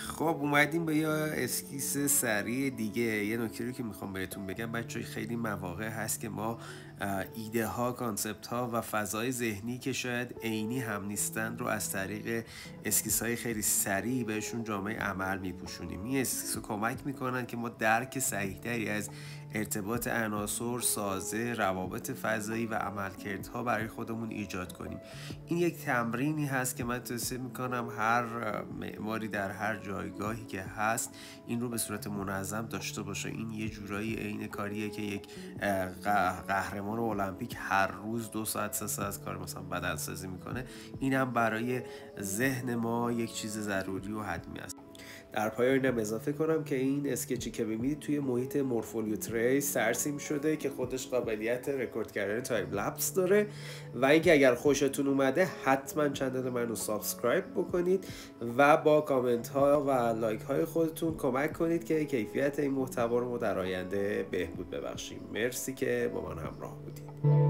خب اومدیم به یه اسکیس سریع دیگه. یه نکته رو که میخوام بهتون بگم بچه، خیلی مواقع هست که ما ایده ها، کانسپت ها و فضای ذهنی که شاید عینی هم نیستن رو از طریق اسکیس های خیلی سریع بهشون جامعه عمل میپوشونیم. این اسکیس رو کمک میکنن که ما درک صحیح تری از ارتباط عناصر، سازه، روابط فضایی و عملکردها برای خودمون ایجاد کنیم. این یک تمرینی هست که من توصیه میکنم هر معماری در هر جایگاهی که هست این رو به صورت منظم داشته باشه. این یه جورایی عین کاریه که یک قهرمان المپیک هر روز 2 ساعت 3 ساعت کار مثلا بدنسازی میکنه. این هم برای ذهن ما یک چیز ضروری و حتمی است. در پایان اینم اضافه کنم که این اسکچی که ببینید توی محیط مورفولیو تریس ترسیم شده که خودش قابلیت رکورد کردن تایم لپس داره. و اینکه اگر خوشتون اومده حتما چنل منو سابسکرایب بکنید و با کامنت ها و لایک های خودتون کمک کنید که کیفیت این محتوا رو در آینده بهبود ببخشیم. مرسی که با من همراه بودید.